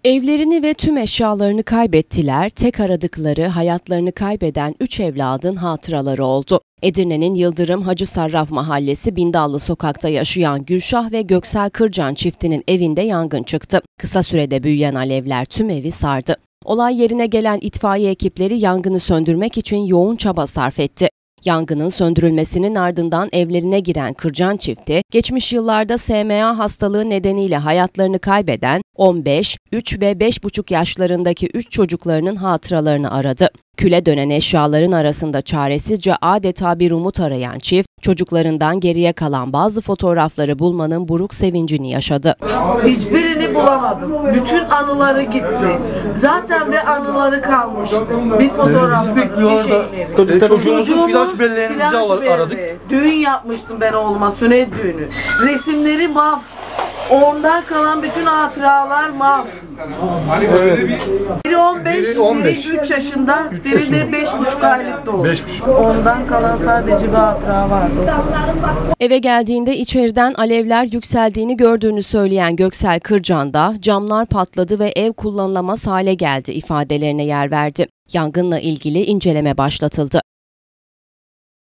Evlerini ve tüm eşyalarını kaybettiler, tek aradıkları hayatlarını kaybeden 3 evladın hatıraları oldu. Edirne'nin Yıldırım Hacı Sarraf Mahallesi Bindallı Sokak'ta yaşayan Gülşah ve Göksel Kırcan çiftinin evinde yangın çıktı. Kısa sürede büyüyen alevler tüm evi sardı. Olay yerine gelen itfaiye ekipleri yangını söndürmek için yoğun çaba sarf etti. Yangının söndürülmesinin ardından evlerine giren Kırcan çifti, geçmiş yıllarda SMA hastalığı nedeniyle hayatlarını kaybeden 15, 3 ve 5,5 yaşlarındaki 3 çocuklarının hatıralarını aradı. Küle dönen eşyaların arasında çaresizce adeta bir umut arayan çift, çocuklarından geriye kalan bazı fotoğrafları bulmanın buruk sevincini yaşadı. Hiçbirini bulamadım. Bütün anıları gitti. Zaten bir anıları kalmış. Bir fotoğraf, bir şeyleri. Çocuğumuzun flash belleğimizi aradık. Düğün yapmıştım ben oğluma, sünnet düğünü. Resimleri mahv. Ondan kalan bütün hatıralar mahv. Biri 15, biri 3 yaşında, biri de 5,5 aylık doğdu. Ondan kalan sadece bir hatıra vardı. Eve geldiğinde içeriden alevler yükseldiğini gördüğünü söyleyen Göksel Kırcan da camlar patladı ve ev kullanılamaz hale geldi ifadelerine yer verdi. Yangınla ilgili inceleme başlatıldı.